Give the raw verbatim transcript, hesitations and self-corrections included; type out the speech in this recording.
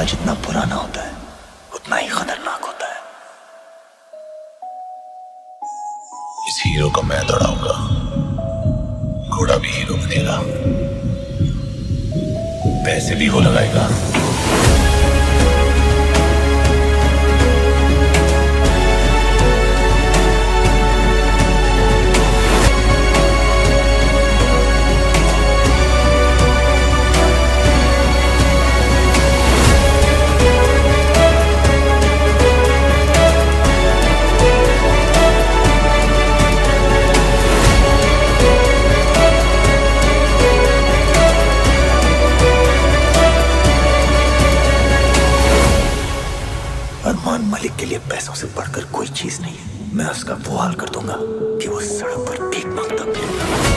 जितना पुराना होता है उतना ही खतरनाक होता है। इस हीरो को मैं दौड़ाऊंगा, घोड़ा भी हीरो बनेगा, पैसे भी वो लगाएगा। अरमान मलिक के लिए पैसों से बढ़कर कोई चीज नहीं है। मैं उसका वो हाल कर दूंगा कि वो सड़क पर भीख मांगता फिरेगा।